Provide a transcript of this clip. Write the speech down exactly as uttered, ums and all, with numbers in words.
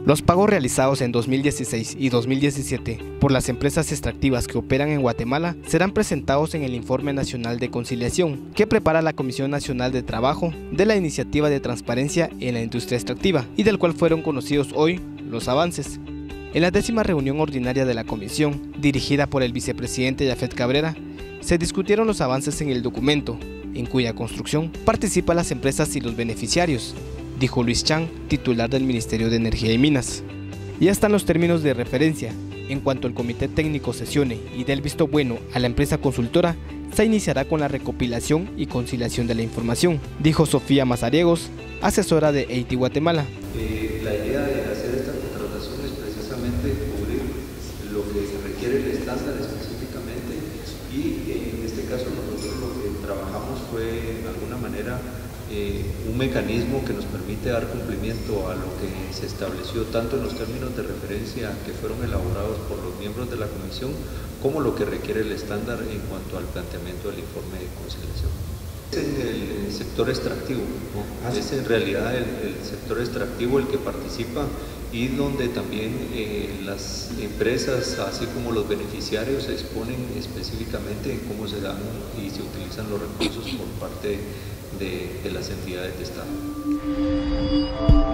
Los pagos realizados en dos mil dieciséis y dos mil diecisiete por las empresas extractivas que operan en Guatemala serán presentados en el Informe Nacional de Conciliación que prepara la Comisión Nacional de Trabajo de la Iniciativa de Transparencia en la Industria Extractiva y del cual fueron conocidos hoy los avances. En la décima reunión ordinaria de la comisión, dirigida por el vicepresidente Yafet Cabrera, se discutieron los avances en el documento, en cuya construcción participan las empresas y los beneficiarios, dijo Luis Chan, titular del Ministerio de Energía y Minas. Ya están los términos de referencia. En cuanto el comité técnico sesione y dé el visto bueno a la empresa consultora, se iniciará con la recopilación y conciliación de la información, dijo Sofía Mazariegos, asesora de E I T I Guatemala. Eh, la idea de hacer esta contratación es precisamente cubrir lo que se requiere el estándar específicamente y eh, en este caso nosotros lo que trabajamos fue de alguna manera Eh, un mecanismo que nos permite dar cumplimiento a lo que se estableció tanto en los términos de referencia que fueron elaborados por los miembros de la comisión como lo que requiere el estándar en cuanto al planteamiento del informe de conciliación. Es en el sector extractivo, ¿no? Es en realidad el, el sector extractivo el que participa y donde también eh, las empresas, así como los beneficiarios, se exponen específicamente en cómo se dan y se utilizan los recursos por parte de, de las entidades de Estado.